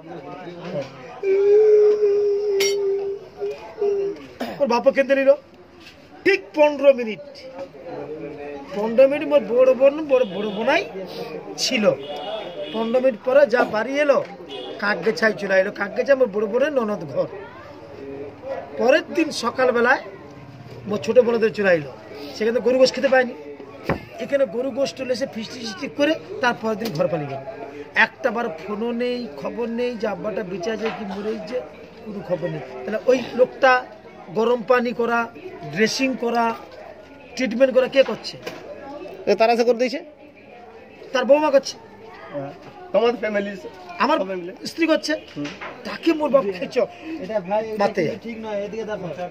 ওর বাপ কেঁদে নিল ঠিক 15 মিনিট। 15 মিনিট মোর বড় বোনাই ছিল। 15 মিনিট পরে যা বাড়ি এলো, কাকগেছায় চলে এলো। কাকগেছা মোর বড় বোনের ননদ ঘর। পরের দিন সকালবেলায় মোর ছোট বোনদের চলে এলো। সেখানে গরু গোশ খেতে পায়নি, এখানে গরু গোশ তুলে এসে ফিস্টি করে তারপরের দিন ঘর পালিয়ে গেল। একটা বার ফোনও নেই, খবর নেই যে আব্বাটা বেঁচে আছে কি মরে যে, কোনো খবর নেই। তাহলে ওই লোকটা গরম পানি করা, ড্রেসিং করা, ট্রিটমেন্ট করা কে করছে? তারা সে করে দিয়েছে, তার বৌমা করছে, তোমার ফ্যামিলি, আমার স্ত্রী করছে। তাকে মোর বাপ খেয়েছ মাতে ঠিক নয়। এদিকে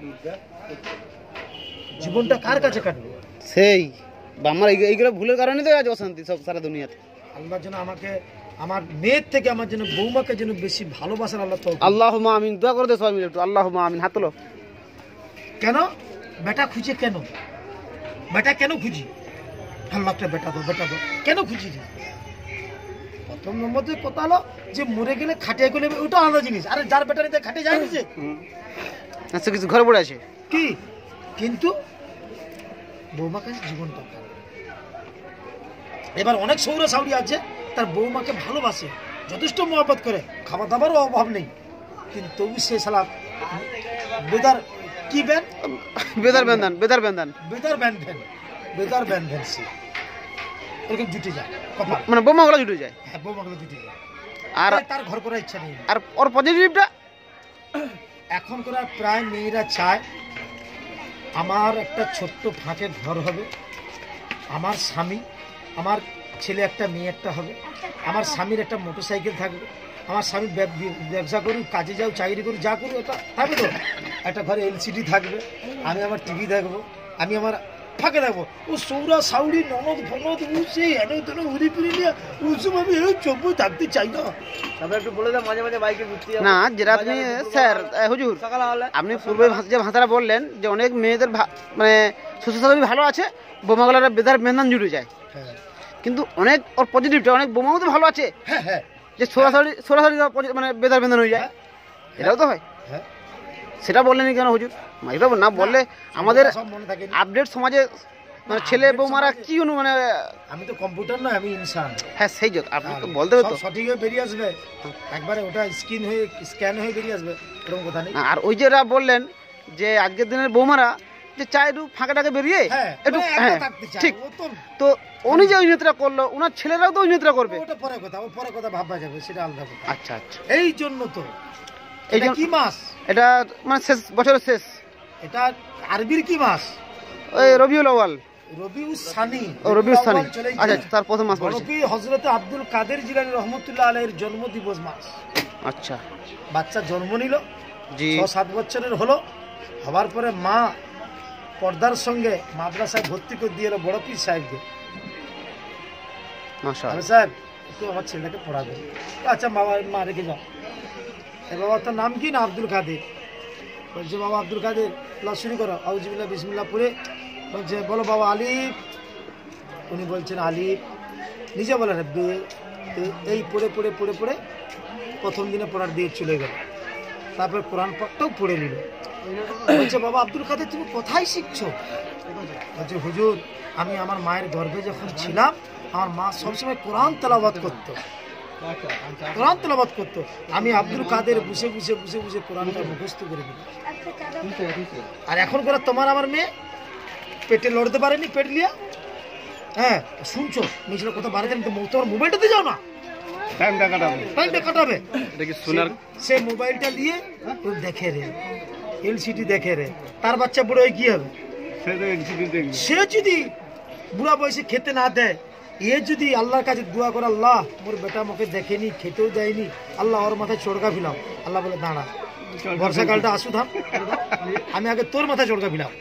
জীবনটা কার কাছে কাটবে? সেই আমার এইগুলো ভুলের কারণে তো আজ অশান্তি সব সারা দুনিয়াতে। আল্লাহ যেন আমাকে, আমার মেয়ের থেকে আমার যেন বৌমাকে যেন বেশি ভালোবাসার আল্লাহ তৌফিক। আল্লাহুম্মা আমিন। দোয়া করে দে সবাই মিলে একটু, আল্লাহুম্মা আমিন। হাত তোলো। কেন বেটা খুঁজে? কেন বেটা কেন খুঁজি? আল্লাহটা বেটা দো, বেটা দো কেন খুঁজি? প্রথম নম্বর কথা হলো যে মরে গেলে খাটিয়ে গেলে ওটা আলাদা জিনিস। আরে যার বেটা নিতে খাটে যায় নিচে, আচ্ছা কিছু ঘরে পড়ে আছে কি, কিন্তু বৌমা কাছে জীবন দরকার। এবার অনেক সৌরা সাউরি আছে তার বৌমাকে ভালোবাসে, যথেষ্ট মহব্বত করে, খাবার দাবারও অভাব নেই, কিন্তু তবু সে সালা বেদার কি ব্যান বেদার বেন্দান বেদার বেন্দান বেদার ব্যান ভ্যান বেদার ব্যান ভ্যান সে এরকম জুটে যায় কপাল, মানে বোমাগুলো জুটে যায়। হ্যাঁ বৌমাগুলো জুটে যায়। আর তার ঘর করার ইচ্ছা নেই। আর ওর পজিটিভটা এখন করা প্রায় মেয়েরা চায় আমার একটা ছোট্ট ফাঁকে ঘর হবে, আমার স্বামী, আমার ছেলে একটা মেয়ে একটা হবে, আমার স্বামীর একটা মোটরসাইকেল থাকবে, আমার স্বামী ব্যবসা করুক, কাজে যাও, চাকরি করুক, যা করুক ওটা থাকবে তো, একটা ঘরে এলসিডি থাকবে, আমি আমার টিভি দেখবো, আমি আমার ফাঁকে থাকবো। ও সৌরা সাউরি ননদ ফনদ সে এনে তেনে উড়ি ফিরি নিয়ে ওসব আমি চোখ থাকতে চাই না। তারপরে একটু বলে দাও মাঝে মাঝে বাইকে ঘুরতে না, যেটা আপনি স্যার হুজুর আপনি পূর্বে যে ভাষাটা বললেন যে অনেক মেয়েদের মানে শ্বশুর শাশুড়ি ভালো আছে, বোমাগুলোর বেদার বেন্দান জুড়ে যায়, কিন্তু অনেক ওর পজিটিভটা অনেক বোমাও তো ভালো আছে। হ্যাঁ হ্যাঁ, যে সরাসরি সরাসরি মানে বেদার বেন্দান হয়ে যায়, এটাও তো হয়। সেটা বললেন কেন হুজুর? এটা না বললে আমাদের আপডেট সমাজে মানে ছেলে বৌমারা কি মানে, আমি তো কম্পিউটার নয়, আমি ইনসান। হ্যাঁ সেই জন্য আপনি তো বলতে হবে তো, সঠিক হয়ে বেরিয়ে আসবে একবারে, ওটা স্ক্রিন হয়ে স্ক্যান হয়ে বেরিয়ে আসবে, এরকম কথা নেই। আর ওই যেটা বললেন যে আজকের দিনের বৌমারা যে চায় একটু ফাঁকাটাকে বেরিয়ে একটু, হ্যাঁ ঠিক, তো উনি যে অভিনেত্রা করলো ওনার ছেলেরাও তো অভিনেত্রা করবে, ওটা পরে কথা, ও পরে কথা ভাববা যাবে, সেটা আলাদা কথা। আচ্ছা আচ্ছা, এই জন্য তো এটা কি মাস? এটা মানে শেষ বছরের শেষ, এটা আরবির কি মাস? ওই রবিউল আউয়াল, রবিউল সানি। ও রবিউল সানি, আচ্ছা তার প্রথম মাস পড়েছে। রবি হযরত আব্দুল কাদের জিলানী রহমাতুল্লাহ আলাইহির জন্ম দিবস মাস। আচ্ছা, বাচ্চা জন্ম নিল, জি 6-7 বছরের হলো, হওয়ার পরে মা পর্দার সঙ্গে মাদ্রাসায় ভর্তি করে দিয়ে এলো বড় পীর সাহেবকে। মাশাআল্লাহ, সাহেব একটু আমার ছেলেটাকে পড়াবে। আচ্ছা বাবা, মা রেখে যাও। বাবা তার নাম কি? না আব্দুল কাদের। বলছে বাবা আব্দুল কাদের, ক্লাস শুরু করো, আউযুবিল্লাহ বিসমিল্লাহ পড়ে বলছে বলো বাবা আলিফ। উনি বলছেন আলিফ, নিজে বলেন বে, এই পড়ে পড়ে পড়ে পড়ে প্রথম দিনে পড়ার দিয়ে চলে গেল। তারপরে কোরআন পাকটাও পড়ে নিল। বলছে বাবা আব্দুল কাদের তুমি কোথায় শিখছো? বলছে হুজুর আমি আমার মায়ের গর্ভে যখন ছিলাম আমার মা সবসময় কোরআন তেলাওয়াত করতো, কোরআন তেলাওয়াত করতো, আমি আব্দুল কাদের বসে বসে বসে বসে কোরআনটা মুখস্থ করে দিলাম। আর এখন করে তোমার আমার মেয়ে পেটে লড়তে পারেনি, পেট লিয়া, হ্যাঁ শুনছো মেয়েছিল কোথাও বাড়িতে, তোমার মোবাইলটাতে যাও না, টাইমটা কাটাবে, সে মোবাইলটা দিয়ে দেখে রে, এলসিডি দেখে রে, তার বাচ্চা বুড়ো হয়ে কি হবে? সে যদি বুড়া বয়সে খেতে না দেয়, এ যদি আল্লাহর কাছে দোয়া করে আল্লাহ মোর বেটা মুখে দেখেনি, খেতেও দেয়নি, আল্লাহ ওর মাথায় চড়কা ফিলাম, আল্লাহ বলে দাঁড়া বর্ষাকালটা আসু থাম, আমি আগে তোর মাথায় চড়কা ফিলাম।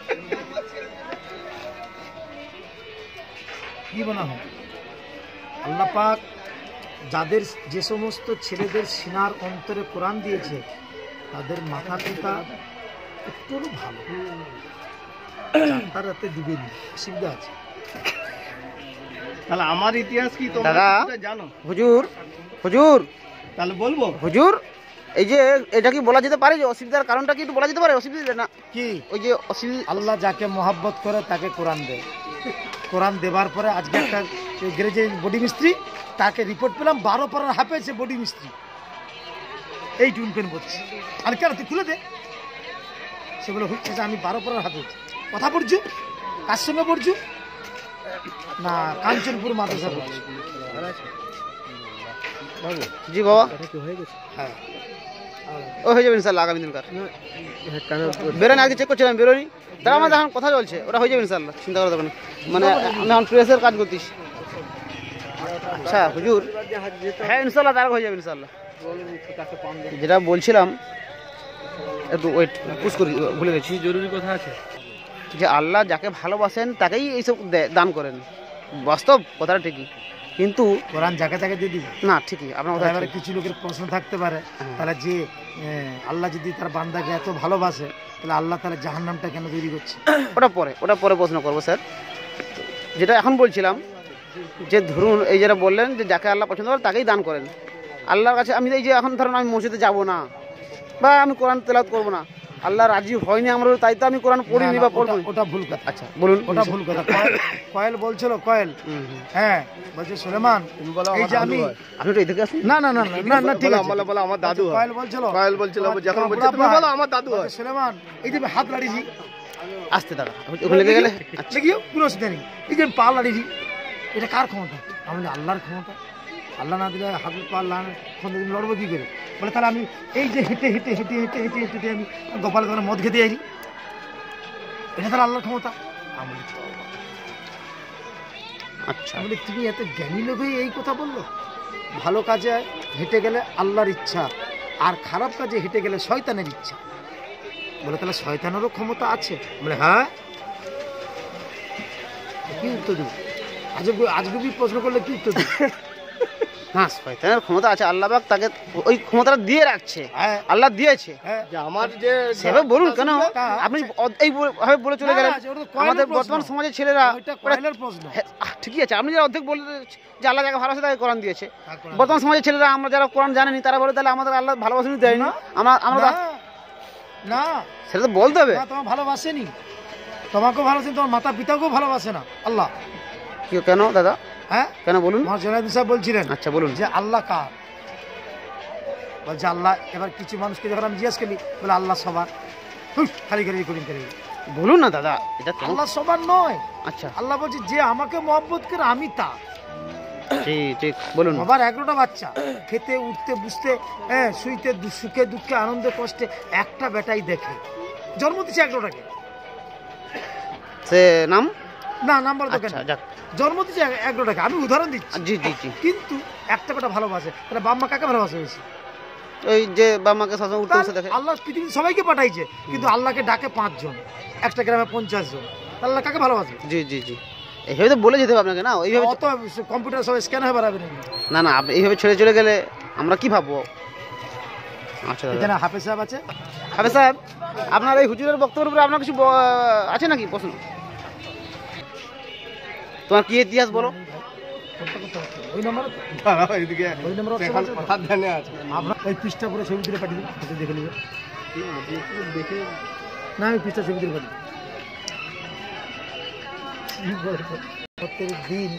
কি বলা হয়? আল্লাহ পাক যাদের যে সমস্ত ছেলেদের সিনার অন্তরে কোরআন দিয়েছে তাদের মাথা পিতা একটু ভালো, তার রাতে দিবেনি, অসুবিধা আছে। তাহলে আমার ইতিহাস কি তোমরা জানো? হুজুর হুজুর তাহলে বলবো হুজুর এই যে এটা কি বলা যেতে পারে যে অসুবিধার কারণটা কি একটু বলা যেতে পারে অসুবিধা না কি ওই যে অসুবিধা আল্লাহ যাকে মহব্বত করে তাকে কোরআন দেয়। কোরআন দেবার পরে আজকে একটা গ্যারেজে বডি মিস্ত্রি, তাকে রিপোর্ট পেলাম 12 পারার হাফে সে বডি মিস্ত্রি, এই টুন পেন বলছে। আর কেন তুই খুলে দে, সে বলে হচ্ছে যে আমি 12 পারার হাফে কথা পড়ছু, কার সঙ্গে পড়ছু না কাঞ্চনপুর মাদ্রাসা পড়ছি। জি বাবা হ্যাঁ ও হয়ে যাবে ইনশাল্লাহ আগামী দিনকার বেরোনি আগে চেক করছিলাম বেরোনি, তারা আমাদের এখন কথা চলছে, ওটা হয়ে যাবে ইনশাল্লাহ, চিন্তা করা যাবে না। মানে আমি এখন প্রেসের কাজ করতেছি। আচ্ছা হুজুর হ্যাঁ ইনশাল্লাহ তারা হয়ে যাবে ইনশাল্লাহ। যেটা বলছিলাম একটু ওয়েট পুশ করি, ভুলে গেছি। জরুরি কথা আছে যে আল্লাহ যাকে ভালোবাসেন তাকেই এইসব দান করেন, বাস্তব কথাটা ঠিকই, কিন্তু কোরআন যাকে তাকে দিয়ে দিবে না ঠিকই আপনার কথা এবারে কিছু লোকের প্রশ্ন থাকতে পারে তাহলে যে আল্লাহ যদি তার বান্দাকে এত ভালোবাসে তাহলে আল্লাহ তাহলে জাহান্নামটা কেন তৈরি করছে? ওটা পরে প্রশ্ন করবো স্যার। যেটা এখন বলছিলাম যে ধরুন এই যেটা বললেন যে যাকে আল্লাহ পছন্দ করেন তাকেই দান করেন। আল্লাহর কাছে আমি এই যে এখন ধরুন আমি মসজিদে যাব না বা আমি কোরআন তেলাওয়াত করবো না, আল্লাহ রাজি হয়নি আমার, তাই তো আমি কোরআন পড়িনি বা পড়বো। ওটা ভুল কথা। আচ্ছা বলুন। ওটা ভুল কথা। কয়েল বলছিল, কয়েল হ্যাঁ বলছে সুলেমান এই যে আমি আপনি তো এদিকে আসুন। না না না না না ঠিক আছে বলো আমার দাদু হয়। কয়েল বলছিল যখন বলছে তুমি বলো আমার দাদু হয়। সুলেমান এই যে আমি হাত লাড়িয়েছি, আসতে দাদা ওখানে লেগে গেলে দেখিও কোনো অসুবিধা নেই, এই যে আমি পা লাড়িয়েছি এটা কার ক্ষমতা? আমি আল্লাহর ক্ষমতা। আল্লাহ না দিলে হাত পা লড়বো কি করে? বলে তাহলে আমি এই যে হেঁটে হেঁটে হেঁটে হেঁটে হেঁটে হেঁটে আমি গোপাল করে মদ খেতে যাইনি, এটা তাহলে আল্লাহর ক্ষমতা? আমি আচ্ছা বলি তুমি এত জ্ঞানী লোক হয়ে এই কথা বললো? ভালো কাজে হেঁটে গেলে আল্লাহর ইচ্ছা, আর খারাপ কাজে হেঁটে গেলে শয়তানের ইচ্ছা। বলে তাহলে শয়তানেরও ক্ষমতা আছে? বলে হ্যাঁ। কি উত্তর দেব? আজকে প্রশ্ন করলে কি উত্তর দেব? হ্যাঁ শয়তানের ক্ষমতা আছে, আল্লাহ পাক তাকে ওই ক্ষমতাটা দিয়ে রাখছে, আল্লাহ দিয়েছে। আমার যে সেভাবে বলুন কেন আপনি এই ভাবে বলে চলে গেলেন? আমাদের বর্তমান সমাজের ছেলেরা ঠিকই আছে, আপনি যারা অর্ধেক বলে যে আল্লাহ যাকে ভালোবাসে তাকে কোরআন দিয়েছে, বর্তমান সমাজের ছেলেরা আমরা যারা কোরআন জানেনি তারা বলে তাহলে আমাদের আল্লাহ ভালোবাসেনি দেয়নি, আমরা না সেটা তো বলতে হবে। তোমার ভালোবাসেনি, তোমাকেও ভালোবাসেনি, তোমার মাতা পিতাকেও ভালোবাসে না আল্লাহ। কেন দাদা? হ্যাঁ কেন বলুন। জনাদি সাহেব বলছিলেন আচ্ছা বলুন যে আল্লাহ কার? বলছে আল্লাহ। এবার কিছু মানুষকে যখন আমি জিজ্ঞেস করি বলে আল্লাহ সবার, খালি খালি করি বলুন না দাদা, এটা আল্লাহ সবার নয়। আচ্ছা আল্লাহ বলছে যে আমাকে মহব্বত করে আমি তা। ঠিক বলুন। সবার 11টা বাচ্চা, খেতে উঠতে বুঝতে, হ্যাঁ শুইতে, সুখে দুঃখে আনন্দে কষ্টে একটা বেটাই দেখে, জন্ম দিচ্ছে 11টাকে। সে নাম না নাম্বার দেখেন, জন্ম দিচ্ছে 11টাকে, আমি উদাহরণ দিচ্ছি। জি জি জি। কিন্তু একটা বেটা ভালোবাসে, তাহলে বাপ মা কাকে ভালোবাসে বেশি? ওই যে বাপ মাকে সবসময় উঠতে বসে দেখে। আল্লাহ পৃথিবীর সবাইকে পাঠাইছে, কিন্তু আল্লাহকে ডাকে 5 জন, একটা গ্রামে 50 জন, আল্লাহ কাকে ভালোবাসে? জি জি জি। এইভাবে তো বলে যেতে হবে আপনাকে না, এইভাবে অত কম্পিউটার সব স্ক্যান হয়ে বেড়াবে নাকি? না না এইভাবে ছেড়ে চলে গেলে আমরা কি ভাববো? আচ্ছা এখানে হাফেজ সাহেব আছে। হাফেজ সাহেব আপনার এই হুজুরের বক্তব্যের উপরে আপনার কিছু আছে নাকি প্রশ্ন? তোমার কি ইতিহাস বলো? ওই নম্বর আপনার ওই পৃষ্ঠা করে ছবি তুলে পাঠিয়ে দিন, দেখে নেবে। না আমি পৃষ্ঠা ছবি তুলে পাঠিয়ে প্রত্যেক দিন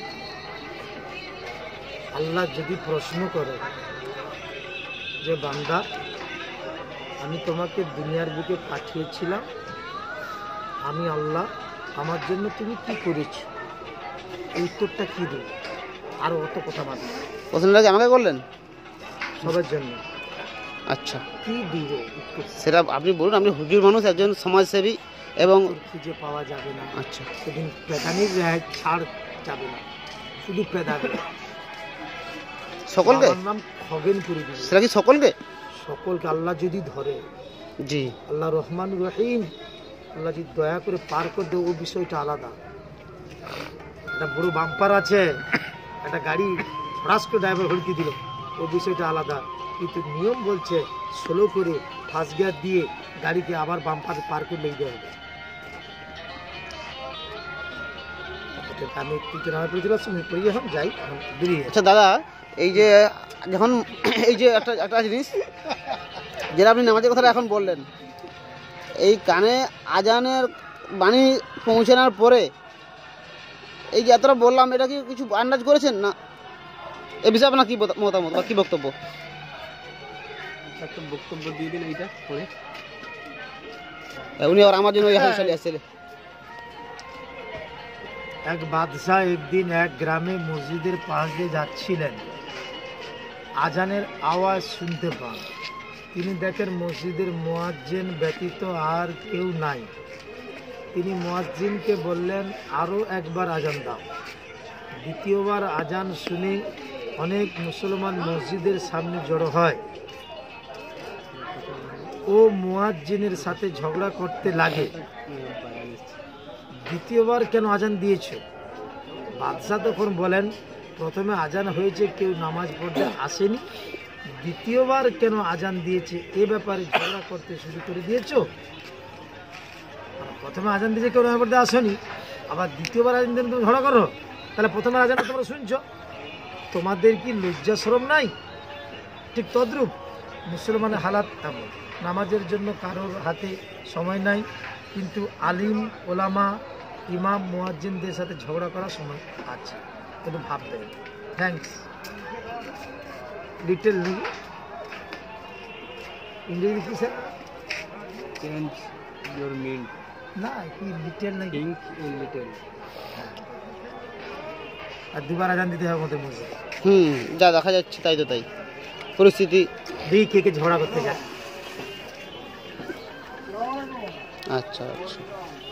আল্লাহ যদি প্রশ্ন করে যে বান্দা আমি তোমাকে দুনিয়ার বুকে পাঠিয়েছিলাম, আমি আল্লাহ, আমার জন্য তুমি কি করেছো, এই উত্তরটা কি দেব? আরো অত কথা বাদ, প্রশ্নটা কি আমাকে করলেন? সবার জন্য। আচ্ছা কি দিব সেটা আপনি বলুন। আপনি হুজুর মানুষ, একজন সমাজসেবী, এবং খুঁজে পাওয়া যাবে না। আচ্ছা সেদিন পেদানির ছাড় যাবে না, শুধু পেদাবে সকলকে। নাম খগেন করে দিবে। সেটা কি সকলকে? সকলকে আল্লাহ যদি ধরে, জি আল্লাহ রহমান রহিম, আল্লাহ যদি দয়া করে পার করে দেয়, ও বিষয়টা আলাদা। একটা বড় বাম্পার আছে, একটা গাড়ি হঠাৎ করে ড্রাইভার হলকি দিল, ও বিষয়টা আলাদা। কিন্তু নিয়ম বলছে স্লো করে ফার্স্ট গিয়ার দিয়ে গাড়িকে আবার বাম্পারে পার করে নিয়ে দেওয়া হবে। আমি একটু নামে পড়েছিলাম, পড়ে যখন যাই বেরিয়ে। আচ্ছা দাদা এই যে যখন এই যে একটা জিনিস যেটা আপনি নামাজের কথাটা এখন বললেন, এই কানে আজানের বাণী পৌঁছানোর পরে এই যে এতটা বললাম, এটা কি কিছু আন্দাজ করেছেন না? এ বিষয়ে আপনার কি মতামত বা কি বক্তব্য? একটা বক্তব্য দিয়ে দিন এইটা পরে। উনি আর আমার জন্য চলে আসছে। এক বাদশাহ একদিন এক গ্রামে মসজিদের পাশ দিয়ে যাচ্ছিলেন, আজানের আওয়াজ শুনতে পান। তিনি দেখেন মসজিদের মুয়াজ্জিন ব্যতীত আর কেউ নাই। তিনি মুয়াজ্জিনকে বললেন, আরও একবার আজান দাও। দ্বিতীয়বার আজান শুনে অনেক মুসলমান মসজিদের সামনে জড়ো হয় ও মুয়াজ্জিনের সাথে ঝগড়া করতে লাগে, দ্বিতীয়বার কেন আজান দিয়েছ? বাদশাহ তখন বলেন, প্রথমে আজান হয়েছে, কেউ নামাজ পড়তে আসেনি, দ্বিতীয়বার কেন আজান দিয়েছে এ ব্যাপারে ঝগড়া করতে শুরু করে দিয়েছ? প্রথমে আজান দিয়েছে, কেউ নামাজ পড়তে আসেনি, আবার দ্বিতীয়বার আজান দিয়ে তুমি ঝগড়া করো? তাহলে প্রথমে আজান তোমরা শুনছ, তোমাদের কি লজ্জা শরম নাই? ঠিক তদ্রূপ মুসলমানের হালাত এমন, নামাজের জন্য কারোর হাতে সময় নাই, কিন্তু আলিম ওলামা ইমাম মুয়াজ্জিনদের সাথে ঝগড়া করার সময় আছে, কিন্তু ভাববেন। থ্যাংকস। লিটল ইংরেজি কি স্যার? Change your mint. না, কি লিটল নাকি? Think in little. আর দুবার আজান দিতে হবে আমাদের মসজিদে। যা দেখা যাচ্ছে তাই তো তাই পরিস্থিতি। দেখি কে কে ঝগড়া করতে যায়। আচ্ছা আচ্ছা।